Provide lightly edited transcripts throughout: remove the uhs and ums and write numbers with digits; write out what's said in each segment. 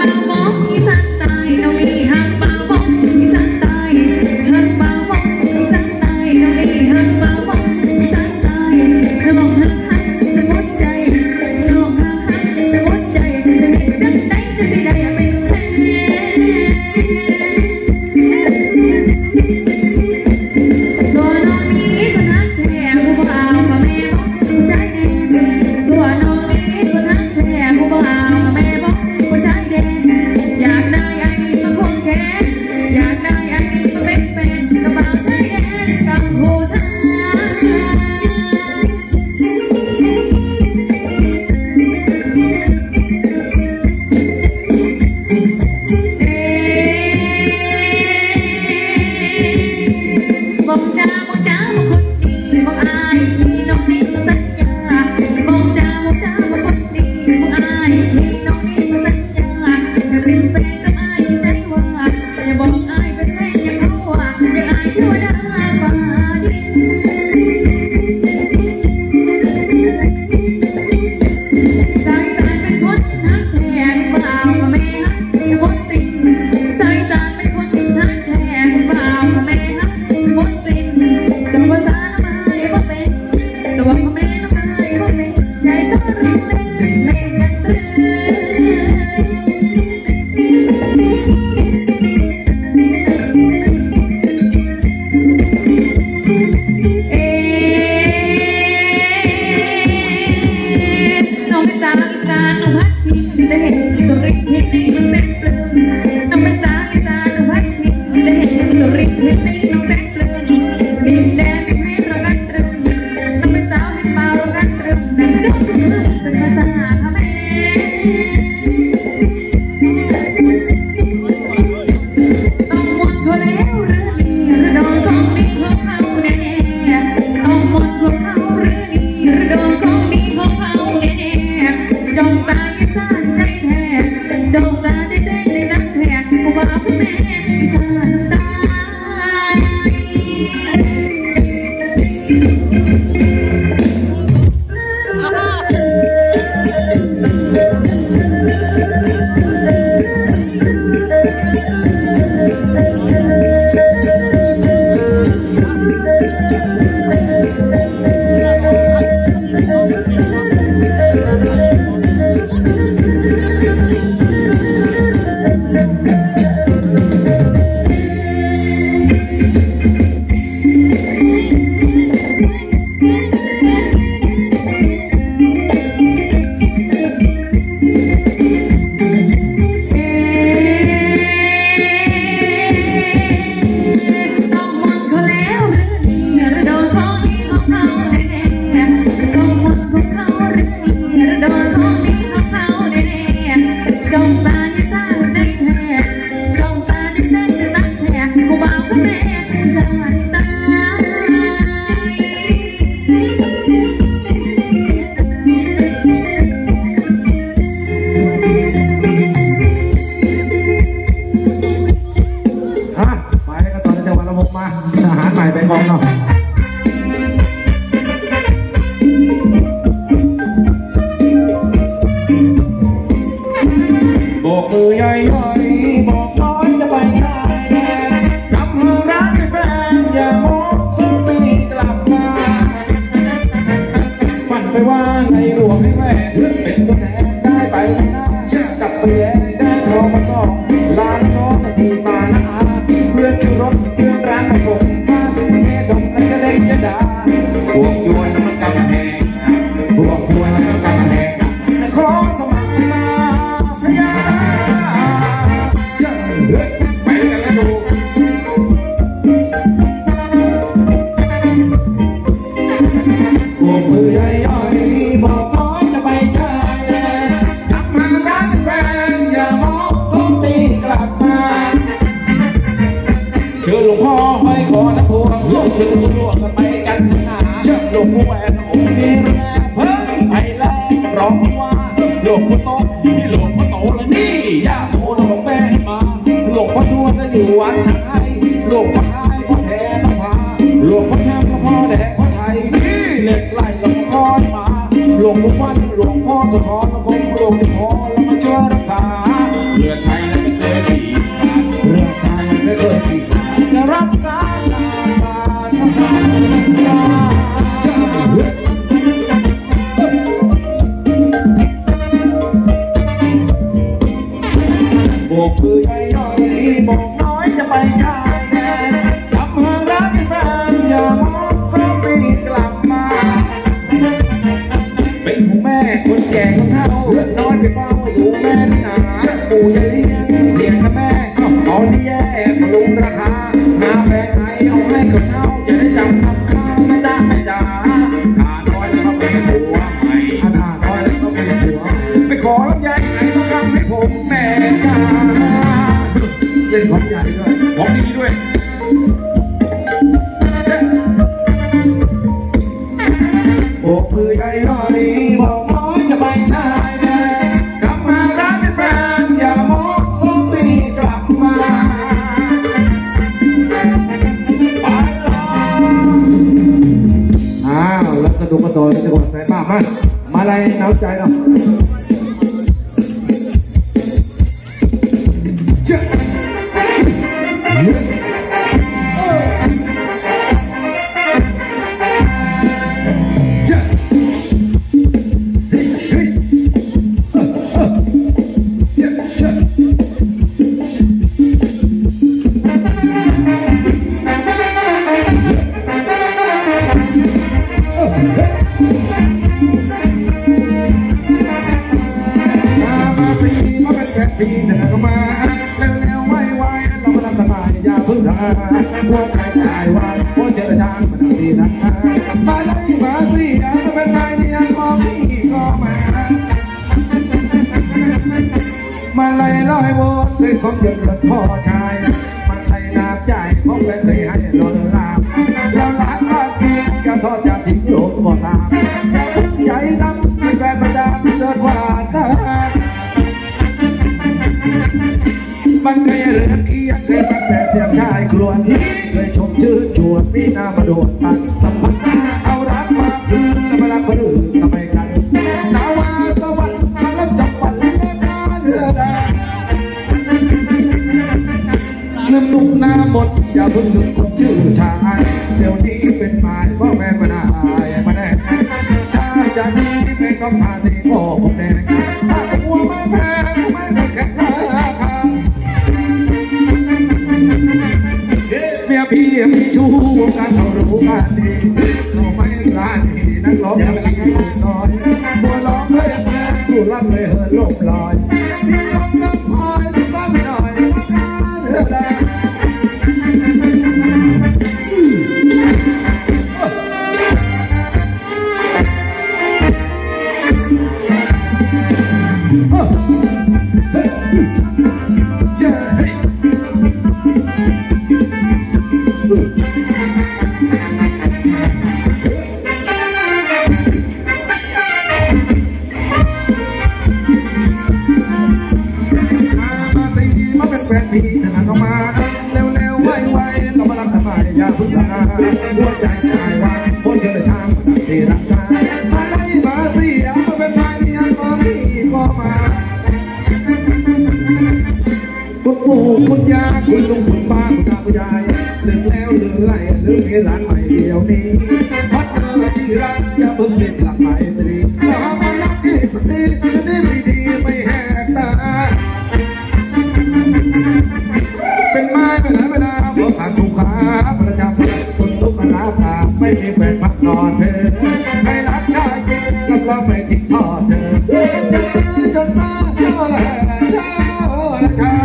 หลวงพ่อสะท้อนแล้วผมหลวงพ่อแล้วมาช่วยรักษาเลือดโบกมือใหญ่ย่อยโบกน้อยจะไปชายแดนทำเมืองรักแฟนอย่ามองสามีกลับมาเป็นห่วงแม่คนแก่คนเฒ่าเลือดน้อยไปเฝ้าดูแม่หนาปู่ใหญ่เลี้ยงเสียงนะแม่ตอนนี้แย่ก็ลงราคาหน้าแบกไทยเอาให้เขาเช่าจะได้จำนำข้าวไม่จ้าไม่จ๋าถ้าน้อยแล้วก็เป็นผัวใหม่ถ้าน้อยแล้วก็เป็นผัวไปขอลำไยไหนต้องทำให้ผมแม่จ๋าเล่นของใหญ่ด้วยของดีด้วยโบกมือใหญ่ย่อยบอกน้อยจะไปชายแดนกลับมารักเป็นแฟนอย่ามองสองปีกลับมาไปแล้วสนุกมาต่อที่จังหวัดสายบ้านมาอะไรหนาวใจเนาะหัวใจตายว่าหัวเจอจางมันดีนักมาเลยมาสิมันเป็นไงเนี่ยก็พี่ก็มาเลยลอยวนด้วยของหยุดหลัดพ่อชายมันไล่น้ำใจของแม่เคยให้ล้นลามเราล้างก็ทิ้งจะทอดจะทิ้งโลกบ่ตามใจดำเป็นแฟนประจำเดินว่าตามันเคยเรือนเคียงเคยมันแต่เสียงชายครวญเคยชมชื่อชวนมีหน้ามาโดดตัดสัมพันธ์เอารักมาคืนแล้วมารักคนอื่นทำไมกันหนาวว่าตะวันมันรับจับวันเล่นน้ำเรือแดงลืมนุ่มหน้าหมดอย่าเพิ่งนึกคนชื่อชายเดี๋ยวนี้เป็นหมายพ่อแม่มาได้มาแน่ถ้าจะดีไม่ต้องทาสีพ่อผมแดงถ้าหัวไม่แพ้ไม่ได้แค่พี่มีชู้วงการเขารู้กันดีเราไม่ร้านดีนักร้องยังมีน้อยบัวร้องเลยแพ้ผู้รับเลยเหินลมลอยมีลมน้ำพายต้องไม่หน่อยว่าการเหือแดงพี่ถนัดออกมาเร็วๆไวๆเรามารับทำไมอย่าพึ่งละหัวใจตายว่าคนเจอทางมันตีรักได้มาไล่มาสิเอาเป็นไงเนี่ยก็พี่ก็มาคุณปู่คุณย่าคุณลุงคุณป้าคุณตาคุณยายลืมแล้วลืมไรลืมเมียหลานใหม่เดียวนี้พัดเธอที่รักอย่าเพิ่งเปลี่ยนหลักใหม่ไม่ดีถ้ามารักที่สตินี่ไม่ดีไม่แหกตาเป็นไม้เป็นหลายเวลาเพราะขาดสุขาประจำคนทุกข์ราคาไม่มีแฟนพักนอนเธอให้รักชายกับเราไม่ทิ้งทอดเธอจนตาเจ้าละเจ้าละชา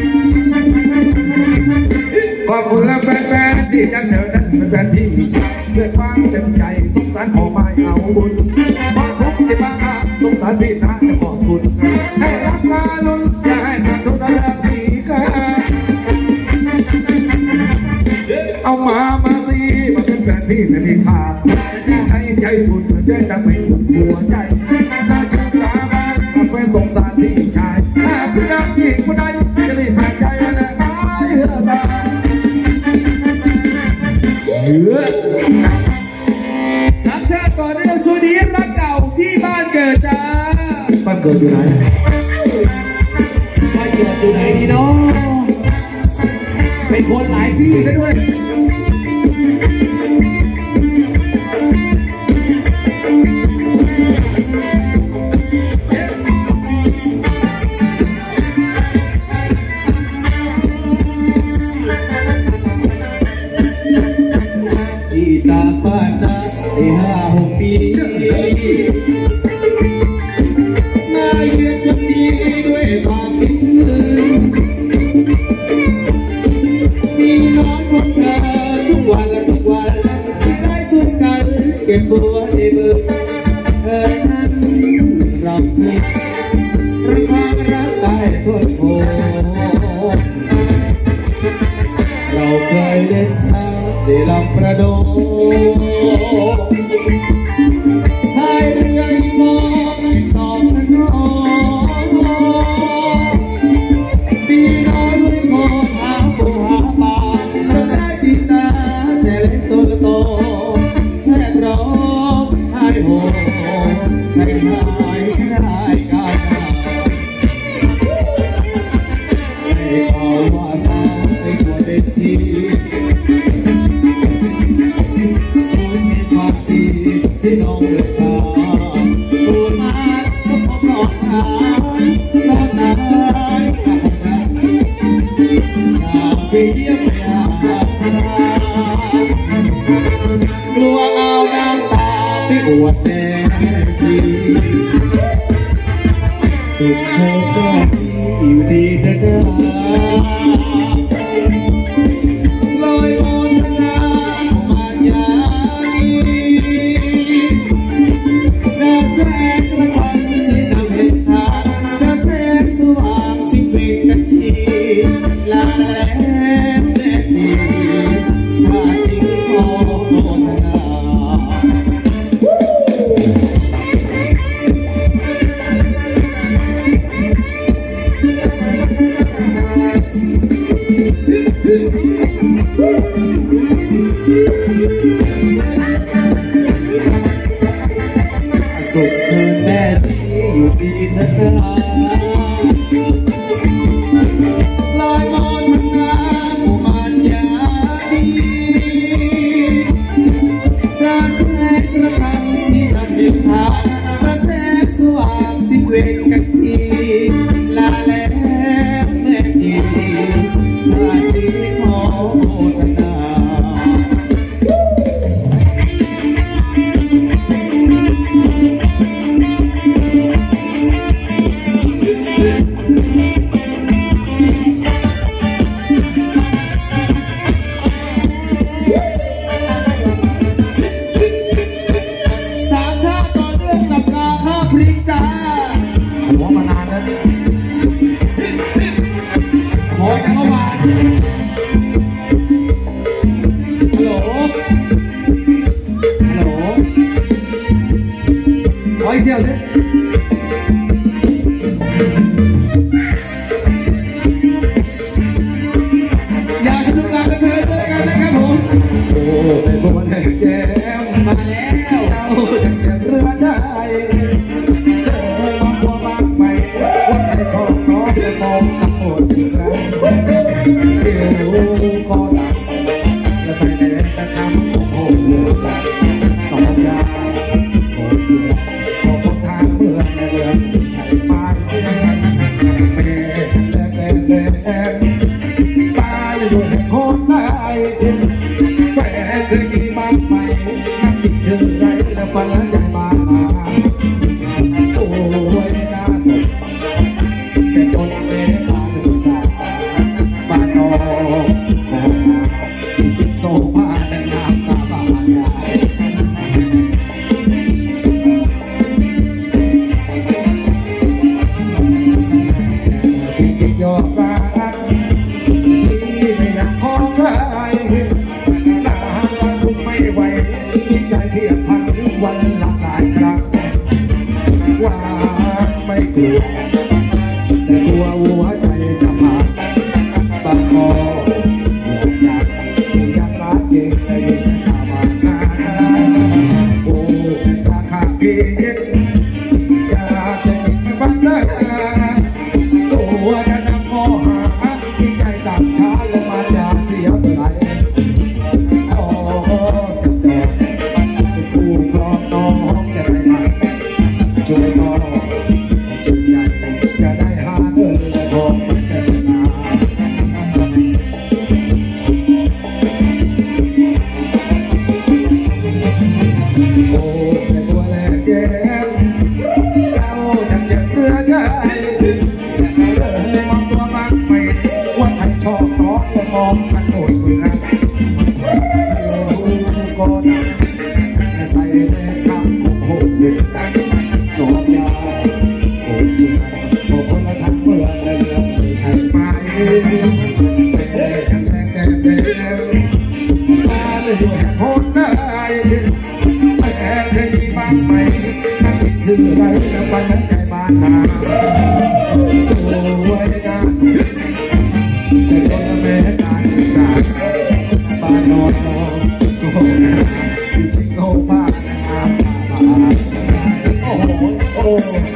ขอบคุณและแฟนๆที่ยังเดินนั้นเป็นแฟนที่ด้วยความเต็มใจสงสารขอไม่เอาบุญเพราะทุกที่มาสงสารพี่นะจะขอบคุณให้รักมาลุ้นอย่าให้ขาดทุนรักสีกาเอามาสิมาเป็นแฟนพี่ไม่มีขาดที่ให้ใจบุญมันจะไม่หยุดหัวใจน่าชื่นตาบ้านมาเป็นสงสารพี่ชายถ้าคุณรักยิ่งคนใดจะรีบหายใจอะไรไม่เหือตาสามชาติก่อนเรื่องช่วงนี้รักเก่าที่บ้านเกิดจ้าบ้านเกิดอยู่ไหนบ้านเกิดอยู่ไหนดีเนาะเป็นคนหลายที่ซะด้วยโหเราเคยเล่นน้ำในลำประโดงพายเรืออีมองตอบสนองดีน้อยด้วยคอหาปูหาปลาเราได้ดินนาแต่เล็กตัวโตแทบร้องไห้โหใจหายเสียดายการให้ข่าวว่าสาวไปกว่าเด็กทีสูญเสียความดีที่น้องเลือกทางตัวมาก็พบหลอกหายรอดหายกับรักอยากไปเยี่ยมไปหากลัวเอาน้ำตาไปอวดแม่ทีสุดเธอก็ที่อยู่ที่เธอได้ลอยมนทนาของมารยานีจะแสงกระทำที่นำเห็นทางจะแสงสว่างสิ่งเบ่งกันทีลาแล้วแม่ชีชาติขอโมทนาสุขเธอแม่ที่อยู่ดีเธอลอยมอนทนาผู้มันยาดีจะแสงกระทำที่นำเห็นทางจะแสงสว่างสิ้นเวรกันทีลาแล้วแม่ชีชาติขอโมทนา สามชาติต่อเนื่องกับนาข้าวพริกจ้าหัวมานานแล้วนี่ขอจากเมื่อวานฮัลโหลฮัลโหลขออีกเที่ยวดิอยากสนุกกันก็เชิญด้วยกันนะครับผมโอ้ในพวกแดงแย้มมาแล้วเจ้าจังแจ่มเรือใจเธอมองตัวบ้างไหมว่าใครชอบน้องและมองทั้งหมดอีกครั้งเดี๋ยวคอดังและไฟแดงจะทำโอ้เลือดต้องยาโอ้เลือดพอคนทางเมืองในเรือนใช้ปานที่นั่นแม่ตายด้วยโคตรตายแฝงเคยมีมากไหมนักติดเธอไรและฝันและใจบานมาโอ้ยน่าสนแต่คนเมตตาจะสงสารบ้านนอกขอมาที่ติดโซมาและน้ำตาบานยาไรนะปันนั้นใจบ้านนาสวยงามแต่คนแม่การศึกษาบ้านนอนโง่โง่บ้านโอ้โหโอ้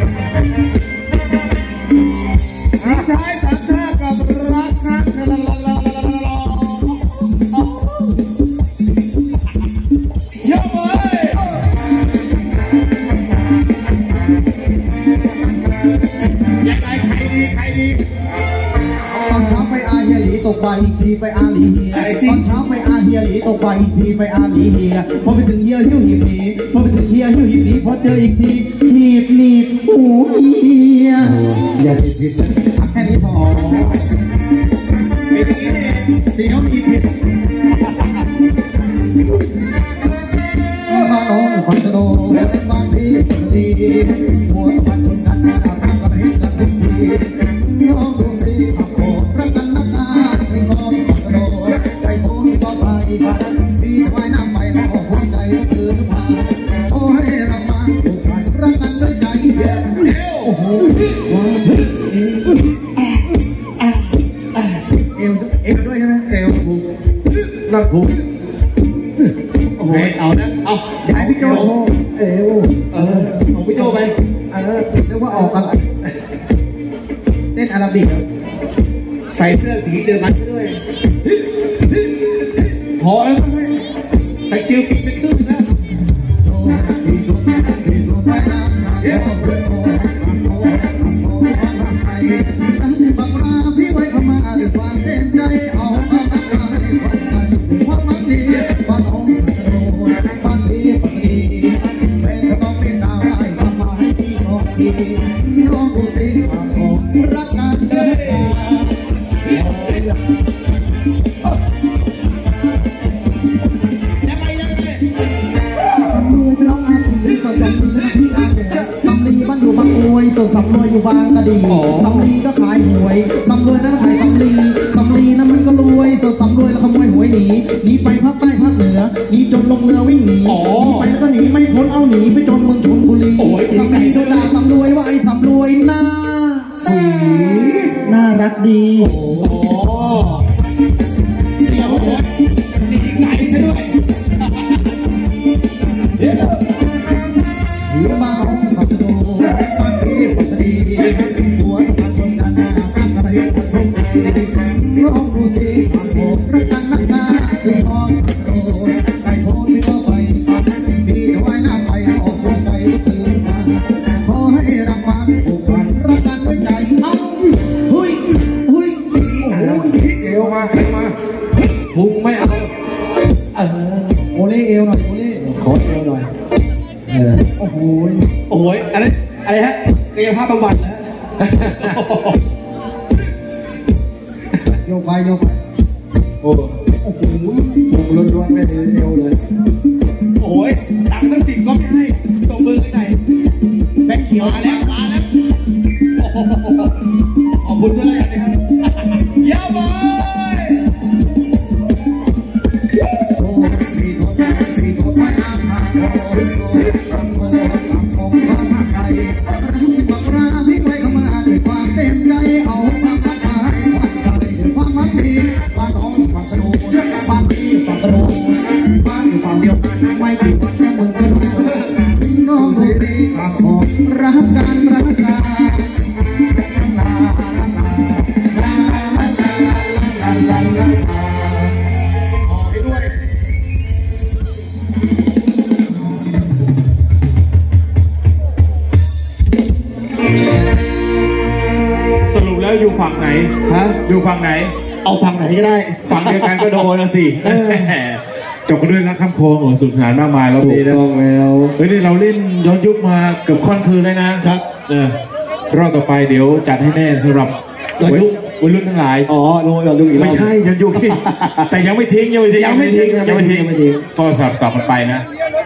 สุดท้ายสามชาติกับรักครับเยอะเลยยังไงใครดีตอนเช้าไปอาเฮียหลีตกบ่ายอีกทีไปอาหลีเฮียตอนเช้าไปอาเฮียหลีตกบ่ายอีกทีไปอาหลีเฮียพอไปถึงเฮียหิ้วหีบหนีพอไปถึงเฮียหิ้วหีบหนีพอเจออีกทีหีบหนีบหูเฮียอย่าผิดแค่นี้พอเป็นอย่างนี้เองเสียวผิดมาน้องฟังกระโดดเป็นบางทีปกติหัวตะวันชนกันมาดำก็เห็นกันทุกทีน้องดูสิขับโขดรักกันนักตาถึงน้องฟังกระโดดไปโผล่ก็ไปกันพี่จะว่ายน้ำไปมาออกหัวใจก็คือผ่านโอ้ให้เรามาผูกพันรักกันด้วยใจโอ้โหเอวด้วยใช่ไหมเอวผูกนั่งผูกโอ้โหเอานะเอาเดี๋ยวให้พี่โจโชว์เอวของพี่โจไปเรียกว่าออกอะไรเต้นอาราบิกใส่เสื้อสีเดียวกันด้วยพอแล้วมั้ยแต่คิวกินไปครึ่งนะบังราพี่ไว้เข้ามาด้วยความเต็มใจเอามาบังราให้คนไทยความมันดีบ้านองค์กระโดดบ้านพี่ปกติแฟนก็ต้องเป็นดาวไอ้ทำมาให้พี่ขอดีน้องกูสิความขอรักกันเด้ส่วนสำรวยอยู่บางกะดีสำลีก็ขายหวยสำรวยนั้นขายสำลีนั้นมันก็รวยส่วนสำรวยแล้วขโมยหวยหนีไปภาคใต้ภาคเหนือหนีจนลงเรือวิ่งหนีไปแล้วก็หนีไม่พ้นเอาหนีไปจนเมืองชลบุรีสำลีโดนด่าสำรวยว่าไอ้สำรวยน่ารักดีเสียวดีไก่ซะด้วยหรือบ้านของขับโดบ้านพี่ปกติหัวตะวันชนกันหน้าข้างกระดิ่งทุกทีร้องดูสิความโหดรักกันนักหนาถึงห้องโดไก่โหดที่ก็ไปพี่จะว่ายน้ำไปออกหัวใจตื่นมาขอให้รักมันผูกพันรักกันด้วยใจเฮ้ยเอวมาพุงไม่เอาโอเล่เอวหน่อยโอเล่ขอเอวหน่อยโอ้โหอะไรฮะกายภาพบำบัดนะโยกไปโอ้โหพุงล้วนๆไม่มีเอวเลยโอ้ยดังสัก10ก็ไม่ให้ตบมือให้ไหนแบ็คเขียวมาแล้วขอบคุณด้วยเลยนะครับยาวไปสรุปแล้วอยู่ฝั่งไหนอยู่ฝั่งไหนเอาฝั่งไหนก็ได้ฝั่งเดียวกันก็โดนแล้วสิจบกันด้วยรักคำโคงสุขสนานมากมายเราดีนะเฮ้ยนี่เราเล่นย้อนยุคมาเกือบค่อนคืนเลยนะครับรอบต่อไปเดี๋ยวจัดให้แน่สำหรับย้อนยุควัยรุ่นทั้งหลายย้อนยุคอีกไม่ใช่ย้อนยุคที่แต่ยังไม่ทิ้งก็สับมันไปนะ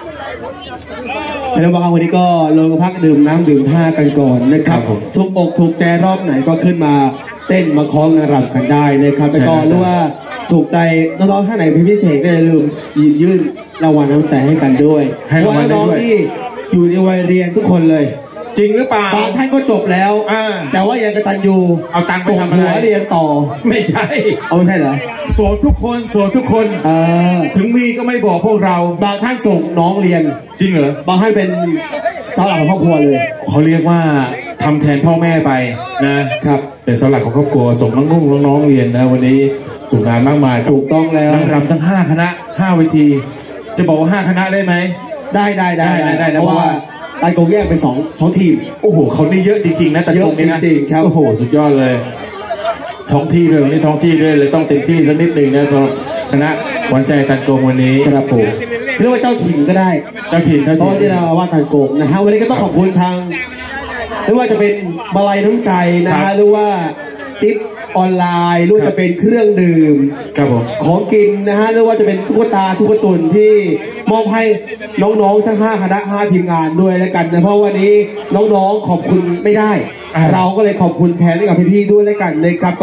แล้วบางวันนี้ก็ลงพักดื่มน้ำดื่มท่ากันก่อนนะครับทุกอกถูกใจรอบไหนก็ขึ้นมาเต้นมาคล้องรำกันได้นะครับแล้วก็หรือว่าถูกใจน้องๆท่านไหนเป็นพิเศษก็อย่าลืมยื่นรางวัลน้ำใจให้กันด้วยเพราะน้องที่อยู่ในวัยเรียนทุกคนเลยจริงหรือเปล่าบางท่านก็จบแล้ว แต่ว่ายังกตัญญูเอาตังค์ไปส่งทำอะไรหัวเรียนต่อไม่ใช่เอาไม่ใช่เหรอโสดทุกคนโสดทุกคน ถึงมีก็ไม่บอกพวกเราบางท่านส่งน้องเรียนจริงเหรอบางท่านเป็นเสาหลักของครอบครัวเลยเขาเรียกว่าทำแทนพ่อแม่ไปนะครับเป็นเสาหลักของครอบครัวส่งน้องๆเรียนนะวันนี้สู่งานมากมายถูกต้องแล้วนางรำทั้ง5คณะ5เวที จะบอกว่า5คณะได้ไหมได้นะเพราะว่าตายโกงแยกเป็นสองทีมโอ้โหเขานี่เยอะจริงๆนะแต่ตรงนี้นะเยอะจริงๆครับโอ้โหสุดยอดเลย ท้องที่ด้วยวันนี้ท้องที่ด้วยเลยต้องเต็มที่สักนิดหนึ่งนะสำหรับคณะหวานใจตันโกงวันนี้ครับผมเรียกว่าเจ้าถิ่นก็ได้เจ้าถิ่นเพราะที่เราว่าตันโกงนะฮะวันนี้ก็ต้องขอบคุณทางไม่ว่าจะเป็นมาลัยน้ำใจนะฮะหรือว่าติ๊บออนไลน์หรือว่าจะเป็นเครื่องดื่มครับผมของกินนะฮะหรือว่าจะเป็นตุ๊กตาทุกตุนที่มอบให้น้องๆทั้ง5คณะ5ทีมงานด้วยแล้วกันนะเพราะวันนี้น้องๆขอบคุณไม่ได้ เราก็เลยขอบคุณแทนให้กับพี่ๆด้วยแล้วกันนะครับ